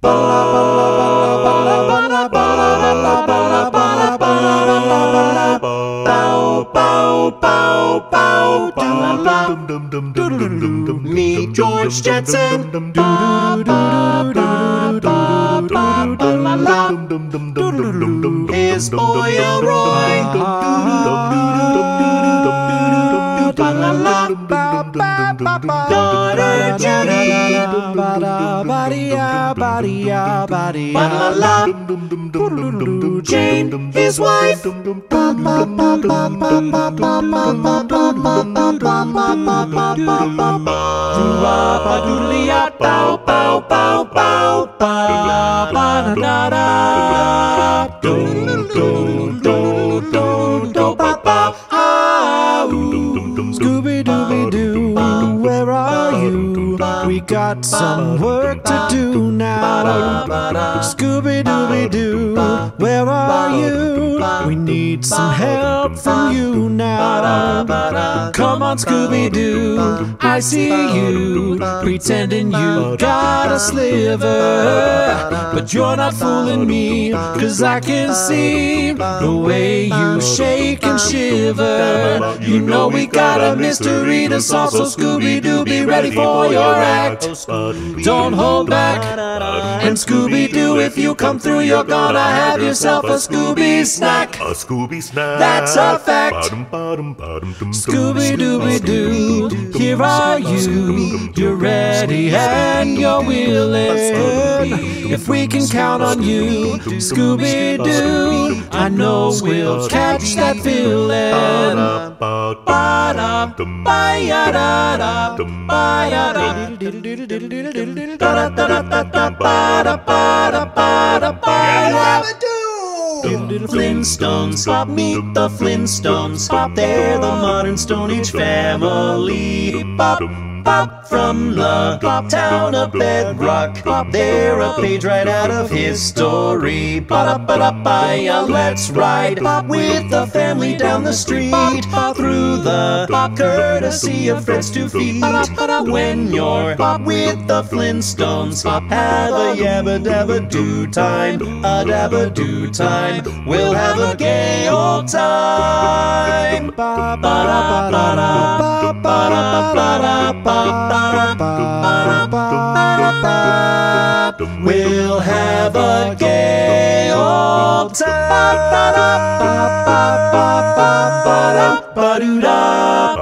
Meet George Jetson. His boy Roy. Daughter Judy. Jane, his wife. Scooby-Dooby-Doo, where are you? We got some work to do now. Scooby-Dooby-Doo, where are you? We need some help from you now. Come on, Scooby-Doo, I see you pretending you got a sliver, but you're not fooling me, 'cause I can see the way you shake and shiver. You know we got a mystery to solve, so Scooby-Doo, be ready for your act. Don't hold back. And Scooby-Doo, if you come through, you're gonna have yourself a Scooby snack. A Scooby snack. That's a fact. Scooby-Dooby-Doo, here are you. You're ready and you're willing. If we can count on you, Scooby-Doo, I know we'll catch that villain. Flintstones, meet the Flintstones. They're the modern Stone Age family. Pop from the town of Bedrock. They're a page right out of history. Let's ride with the family down the street, through the courtesy of Fred's 2 feet. When you're with the Flintstones, have a yabba-dabba-doo time, a dabba-doo time. We'll have a gay old time. We'll have a gay old time.